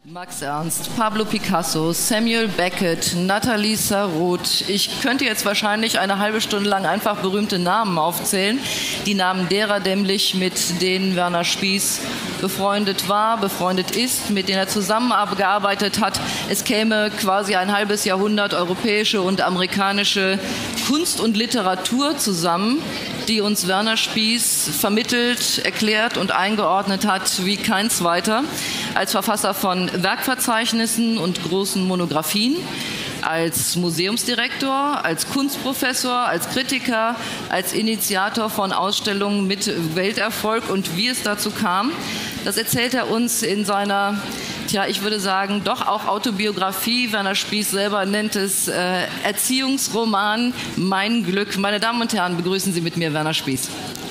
Max Ernst, Pablo Picasso, Samuel Beckett, Nathalie Sarraute. Ich könnte jetzt wahrscheinlich eine halbe Stunde lang einfach berühmte Namen aufzählen. Die Namen derer nämlich, mit denen Werner Spieß befreundet war, befreundet ist, mit denen er zusammengearbeitet hat. Es käme quasi ein halbes Jahrhundert europäische und amerikanische Kunst und Literatur zusammen, die uns Werner Spieß vermittelt, erklärt und eingeordnet hat wie kein zweiter. Als Verfasser von Werkverzeichnissen und großen Monographien, als Museumsdirektor, als Kunstprofessor, als Kritiker, als Initiator von Ausstellungen mit Welterfolg. Und wie es dazu kam, das erzählt er uns in seiner, ich würde sagen, doch auch Autobiografie. Werner Spieß selber nennt es Erziehungsroman Mein Glück. Meine Damen und Herren, begrüßen Sie mit mir Werner Spieß.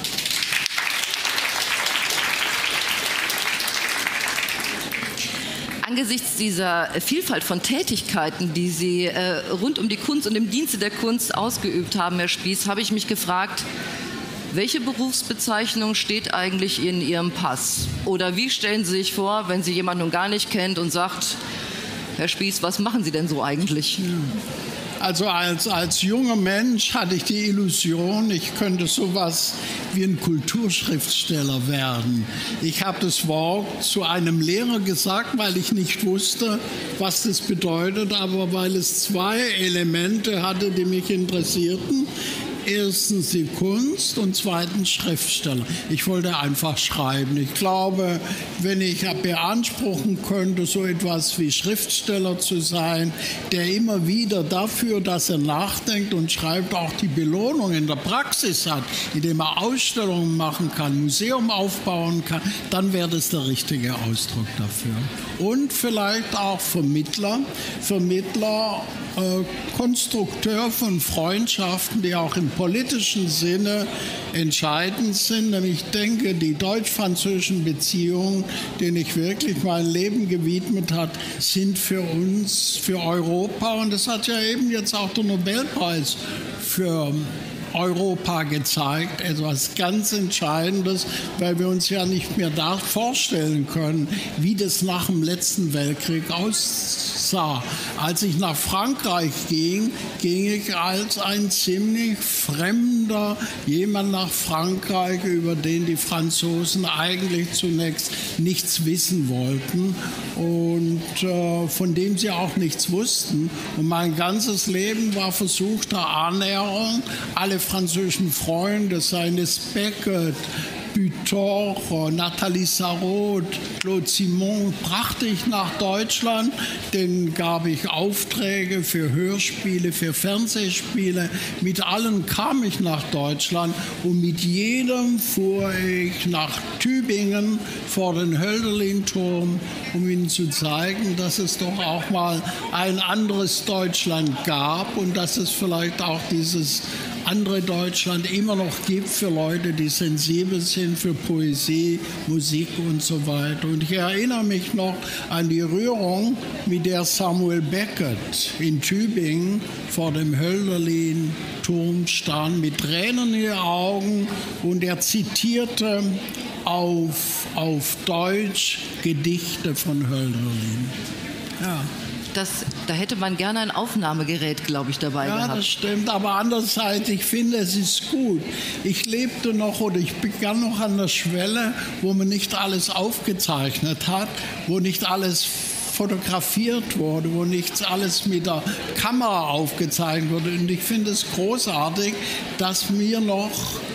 Angesichts dieser Vielfalt von Tätigkeiten, die Sie rund um die Kunst und im Dienste der Kunst ausgeübt haben, Herr Spieß, habe ich mich gefragt, welche Berufsbezeichnung steht eigentlich in Ihrem Pass? Oder wie stellen Sie sich vor, wenn Sie jemanden nun gar nicht kennt und sagt, Herr Spieß, was machen Sie denn so eigentlich? Also als junger Mensch hatte ich die Illusion, ich könnte sowas wie ein Kulturschriftsteller werden. Ich habe das Wort zu einem Lehrer gesagt, weil ich nicht wusste, was das bedeutet, aber weil es zwei Elemente hatte, die mich interessierten. Erstens die Kunst und zweitens Schriftsteller. Ich wollte einfach schreiben. Ich glaube, wenn ich beanspruchen könnte, so etwas wie Schriftsteller zu sein, der immer wieder dafür, dass er nachdenkt und schreibt, auch die Belohnung in der Praxis hat, indem er Ausstellungen machen kann, Museum aufbauen kann, dann wäre das der richtige Ausdruck dafür. Und vielleicht auch Vermittler, Konstrukteur von Freundschaften, die auch im politischen Sinne entscheidend sind. Denn ich denke, die deutsch-französischen Beziehungen, denen ich wirklich mein Leben gewidmet habe, sind für uns, für Europa. Und das hat ja eben jetzt auch der Nobelpreis für Europa gezeigt, etwas ganz Entscheidendes, weil wir uns ja nicht mehr da vorstellen können, wie das nach dem letzten Weltkrieg aussah. Als ich nach Frankreich ging ich als ein ziemlich fremder jemand nach Frankreich, über den die Franzosen eigentlich zunächst nichts wissen wollten und von dem sie auch nichts wussten. Und mein ganzes Leben war versuchte Annäherung. Alle französischen Freunde, seien es Beckett, Butor, Nathalie Sarraute, Claude Simon, brachte ich nach Deutschland, denen gab ich Aufträge für Hörspiele, für Fernsehspiele. Mit allen kam ich nach Deutschland und mit jedem fuhr ich nach Tübingen vor den Hölderlin-Turm, um ihnen zu zeigen, dass es doch auch mal ein anderes Deutschland gab und dass es vielleicht auch dieses andere Deutschland immer noch gibt für Leute, die sensibel sind für Poesie, Musik und so weiter. Und ich erinnere mich noch an die Rührung, mit der Samuel Beckett in Tübingen vor dem Hölderlin-Turm stand, mit Tränen in den Augen, und er zitierte auf Deutsch Gedichte von Hölderlin. Ja. Da hätte man gerne ein Aufnahmegerät, glaube ich, dabei gehabt. Ja, das stimmt, aber andererseits, ich finde, es ist gut. Ich lebte noch oder ich begann noch an der Schwelle, wo man nicht alles aufgezeichnet hat, wo nicht alles fotografiert wurde, wo nicht alles mit der Kamera aufgezeichnet wurde. Und ich finde es großartig, dass wir noch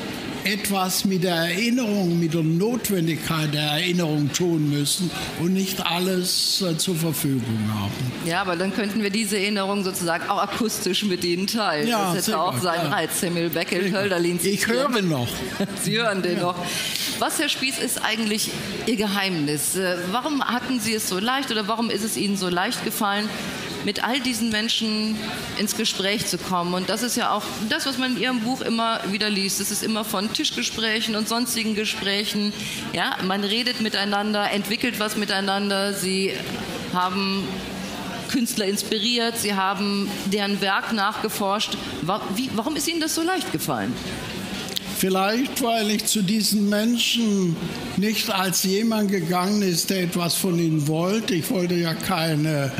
etwas mit der Erinnerung, mit der Notwendigkeit der Erinnerung tun müssen und nicht alles zur Verfügung haben. Ja, aber dann könnten wir diese Erinnerung sozusagen auch akustisch mit Ihnen teilen. Ja, das hätte auch seinen Reiz. Samuel Beckett, Hölderlin. Ich höre noch. Sie hören den noch. Was, Herr Spieß, ist eigentlich Ihr Geheimnis? Warum hatten Sie es so leicht oder warum ist es Ihnen so leicht gefallen, mit all diesen Menschen ins Gespräch zu kommen? Und das ist ja auch das, was man in Ihrem Buch immer wieder liest. Es ist immer von Tischgesprächen und sonstigen Gesprächen. Ja, man redet miteinander, entwickelt was miteinander. Sie haben Künstler inspiriert, Sie haben deren Werk nachgeforscht. Warum ist Ihnen das so leicht gefallen? Vielleicht, weil ich zu diesen Menschen nicht als jemand gegangen ist, der etwas von ihnen wollte. Ich wollte ja kein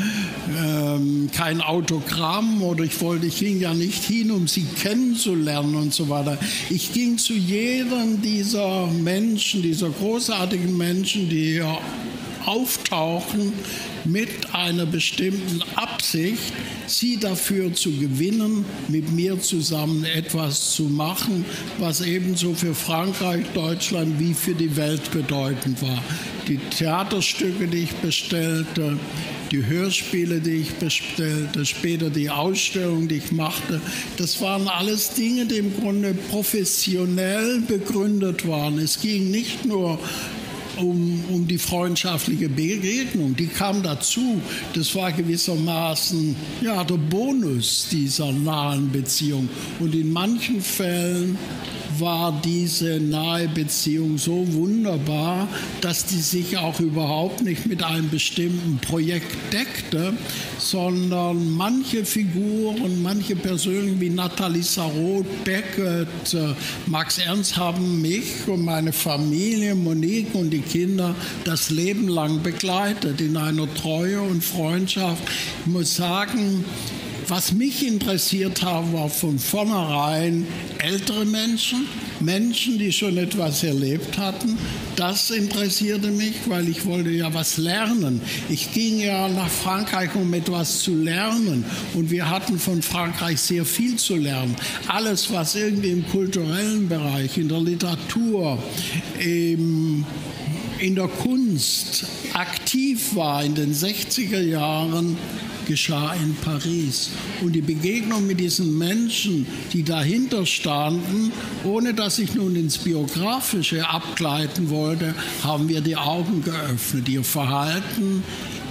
Autogramm oder ich ging ja nicht hin, um sie kennenzulernen und so weiter. Ich ging zu jedem dieser Menschen, dieser großartigen Menschen, die auftauchen, mit einer bestimmten Absicht, sie dafür zu gewinnen, mit mir zusammen etwas zu machen, was ebenso für Frankreich, Deutschland wie für die Welt bedeutend war. Die Theaterstücke, die ich bestellte, die Hörspiele, die ich bestellte, später die Ausstellung, die ich machte, das waren alles Dinge, die im Grunde professionell begründet waren. Es ging nicht nur um die freundschaftliche Begegnung, die kam dazu. Das war gewissermaßen der Bonus dieser nahen Beziehung. Und in manchen Fällen war diese nahe Beziehung so wunderbar, dass die sich auch überhaupt nicht mit einem bestimmten Projekt deckte, sondern manche Figuren, manche Personen wie Nathalie Sarraute, Beckett, Max Ernst haben mich und meine Familie, Monique und die Kinder das Leben lang begleitet in einer Treue und Freundschaft. Ich muss sagen, was mich interessiert hat, war von vornherein ältere Menschen, die schon etwas erlebt hatten. Das interessierte mich, weil ich wollte ja was lernen. Ich ging ja nach Frankreich, um etwas zu lernen. Und wir hatten von Frankreich sehr viel zu lernen. Alles, was irgendwie im kulturellen Bereich, in der Literatur, in der Kunst aktiv war in den 60er Jahren, geschah in Paris. Und die Begegnung mit diesen Menschen, die dahinter standen, ohne dass ich nun ins Biografische abgleiten wollte, haben mir die Augen geöffnet. Ihr Verhalten,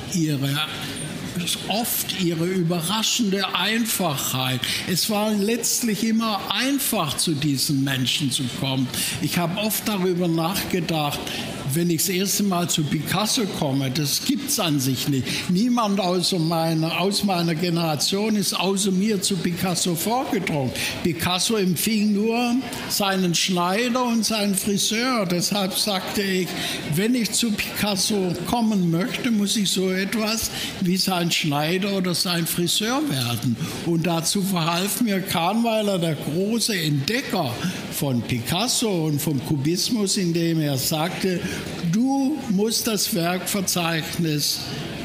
oft ihre überraschende Einfachheit. Es war letztlich immer einfach, zu diesen Menschen zu kommen. Ich habe oft darüber nachgedacht, wenn ich das erste Mal zu Picasso komme, das gibt es an sich nicht. Niemand aus meiner Generation ist außer mir zu Picasso vorgedrungen. Picasso empfing nur seinen Schneider und seinen Friseur. Deshalb sagte ich, wenn ich zu Picasso kommen möchte, muss ich so etwas wie sein Schneider oder sein Friseur werden. Und dazu verhalf mir Kahnweiler, der große Entdecker von Picasso und vom Kubismus, indem er sagte, du musst das Werkverzeichnis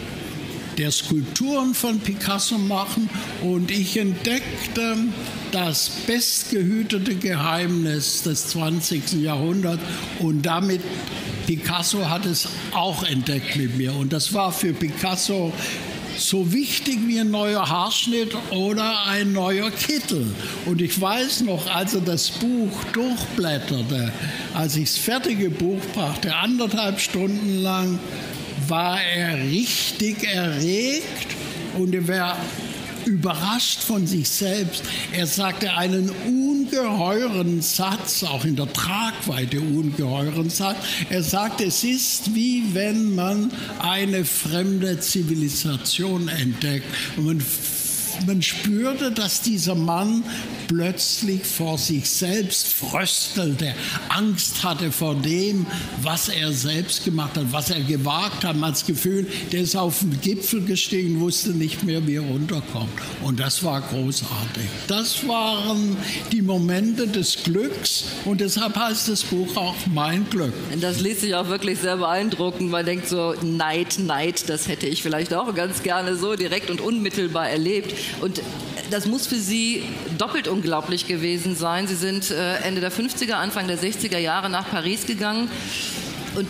der Skulpturen von Picasso machen. Und ich entdeckte das bestgehütete Geheimnis des 20. Jahrhunderts und damit Picasso hat es auch entdeckt mit mir. Und das war für Picasso so wichtig wie ein neuer Haarschnitt oder ein neuer Kittel. Und ich weiß noch, als er das Buch durchblätterte, als ich das fertige Buch brachte, 1,5 Stunden lang, war er richtig erregt und er war überrascht von sich selbst. Er sagte einen ungeheuren Satz, auch in der Tragweite ungeheuren Satz. Er sagte, es ist wie wenn man eine fremde Zivilisation entdeckt. Und man spürte, dass dieser Mann plötzlich vor sich selbst fröstelte, Angst hatte vor dem, was er selbst gemacht hat, was er gewagt hat. Man hat das Gefühl, der ist auf den Gipfel gestiegen, wusste nicht mehr, wie er runterkommt. Und das war großartig. Das waren die Momente des Glücks und deshalb heißt das Buch auch Mein Glück. Das liest sich auch wirklich sehr beeindruckend. Man denkt so, Neid, das hätte ich vielleicht auch ganz gerne so direkt und unmittelbar erlebt. Und das muss für Sie doppelt unglaublich gewesen sein. Sie sind Ende der 50er, Anfang der 60er Jahre nach Paris gegangen und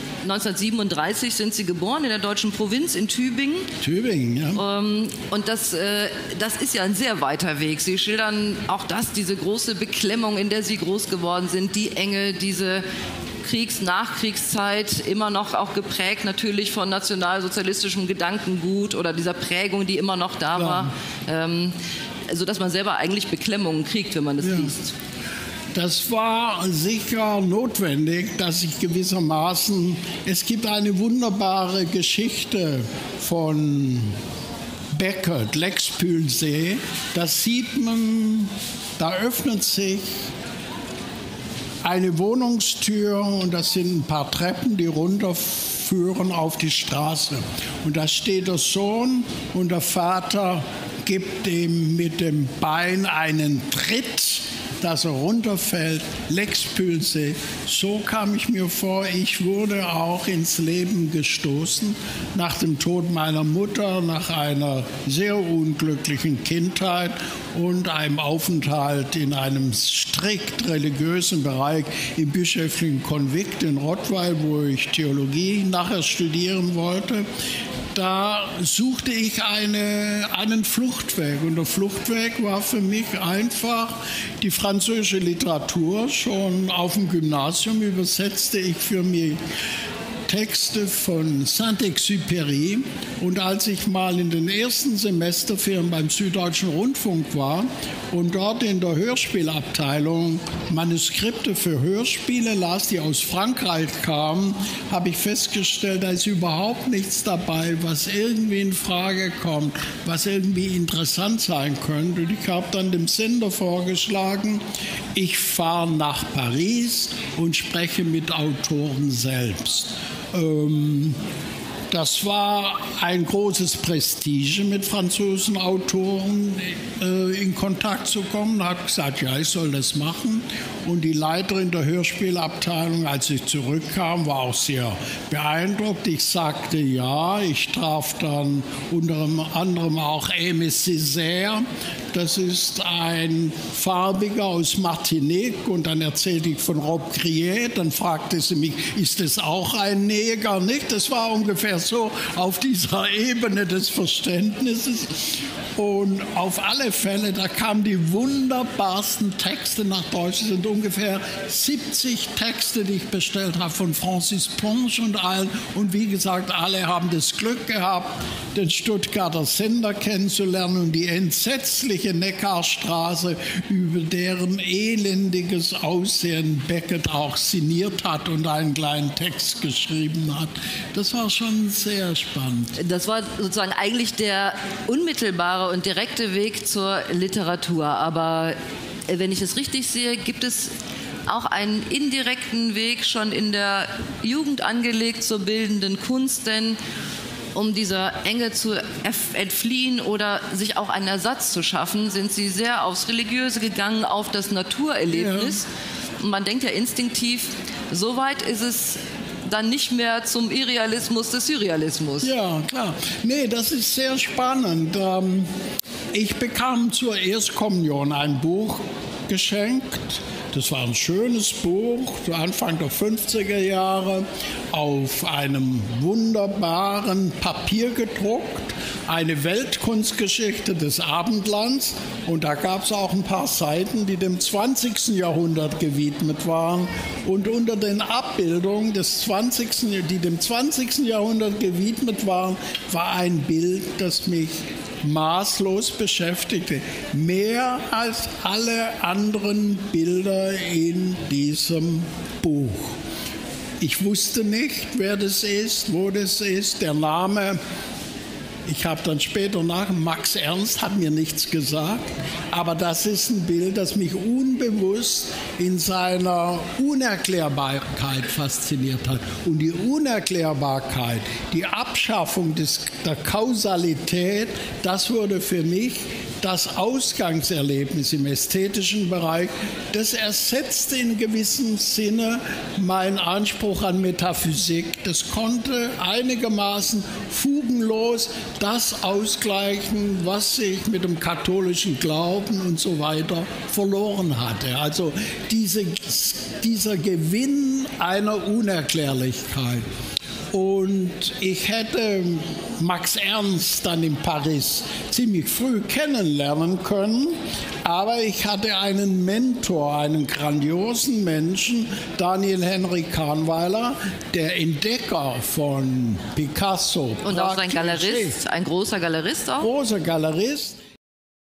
1937 sind Sie geboren in der deutschen Provinz in Tübingen. Tübingen, ja. Und das ist ja ein sehr weiter Weg. Sie schildern auch diese große Beklemmung, in der Sie groß geworden sind, die Enge, diese Nachkriegszeit, immer noch auch geprägt natürlich von nationalsozialistischem Gedankengut oder dieser Prägung, die immer noch da war, sodass man selber eigentlich Beklemmungen kriegt, wenn man das liest. Das war sicher notwendig, dass ich gewissermaßen, es gibt eine wunderbare Geschichte von Beckett, Lexpülsee, das sieht man, da öffnet sich eine Wohnungstür und das sind ein paar Treppen, die runterführen auf die Straße. Und da steht der Sohn und der Vater gibt ihm mit dem Bein einen Tritt, dass er runterfällt, L'expulsé. So kam ich mir vor, ich wurde auch ins Leben gestoßen nach dem Tod meiner Mutter, nach einer sehr unglücklichen Kindheit und einem Aufenthalt in einem strikt religiösen Bereich im bischöflichen Konvikt in Rottweil, wo ich Theologie nachher studieren wollte. Da suchte ich einen Fluchtweg. Und der Fluchtweg war für mich einfach die französische Literatur. Schon auf dem Gymnasium übersetzte ich für mich Texte von Saint-Exupéry. Und als ich mal in den ersten Semesterferien beim Süddeutschen Rundfunk war und dort in der Hörspielabteilung Manuskripte für Hörspiele las, die aus Frankreich kamen, habe ich festgestellt, da ist überhaupt nichts dabei, was irgendwie in Frage kommt, was irgendwie interessant sein könnte. Und ich habe dann dem Sender vorgeschlagen, ich fahre nach Paris und spreche mit Autoren selbst. Das war ein großes Prestige, mit französischen Autoren in Kontakt zu kommen. Hat gesagt, ja, ich soll das machen. Und die Leiterin der Hörspielabteilung, als ich zurückkam, war auch sehr beeindruckt. Ich sagte ja. Ich traf dann unter anderem auch Aimé Césaire. Das ist ein Farbiger aus Martinique. Und dann erzählte ich von Rob Criet. Dann fragte sie mich, ist das auch ein Neger? Nicht? Das war ungefähr so auf dieser Ebene des Verständnisses. Und auf alle Fälle, da kamen die wunderbarsten Texte nach Deutsch. Es sind ungefähr 70 Texte, die ich bestellt habe von Francis Ponge und allen. Und wie gesagt, alle haben das Glück gehabt, den Stuttgarter Sender kennenzulernen und die entsetzliche Neckarstraße, über deren elendiges Aussehen Beckett auch signiert hat und einen kleinen Text geschrieben hat. Das war schon sehr spannend. Das war sozusagen eigentlich der unmittelbare und direkte Weg zur Literatur. Aber wenn ich es richtig sehe, gibt es auch einen indirekten Weg schon in der Jugend angelegt zur bildenden Kunst, denn um dieser Enge zu entfliehen oder sich auch einen Ersatz zu schaffen, sind Sie sehr aufs Religiöse gegangen, auf das Naturerlebnis. Ja. Und man denkt ja instinktiv, so weit ist es dann nicht mehr zum Irrealismus des Surrealismus. Ja, klar. Nee, das ist sehr spannend. Ich bekam zur Erstkommunion ein Buch geschenkt. Das war ein schönes Buch, Anfang der 50er Jahre, auf einem wunderbaren Papier gedruckt, eine Weltkunstgeschichte des Abendlands. Und da gab es auch ein paar Seiten, die dem 20. Jahrhundert gewidmet waren. Und unter den Abbildungen die dem 20. Jahrhundert gewidmet waren, war ein Bild, das mich maßlos beschäftigte. Mehr als alle anderen Bilder in diesem Buch. Ich wusste nicht, wer das ist, wo das ist, der Name. Ich habe dann später Max Ernst hat mir nichts gesagt, aber das ist ein Bild, das mich unbewusst in seiner Unerklärbarkeit fasziniert hat. Und die Unerklärbarkeit, die Abschaffung der Kausalität, das wurde für mich das Ausgangserlebnis im ästhetischen Bereich. Das ersetzte in gewissem Sinne meinen Anspruch an Metaphysik. Das konnte einigermaßen fugenlos das ausgleichen, was sich mit dem katholischen Glauben und so weiter verloren hatte. Also dieser Gewinn einer Unerklärlichkeit. Und ich hätte Max Ernst dann in Paris ziemlich früh kennenlernen können, aber ich hatte einen Mentor, einen grandiosen Menschen, Daniel Henrik Kahnweiler, der Entdecker von Picasso. Und auch sein Galerist, ein großer Galerist auch? Großer Galerist.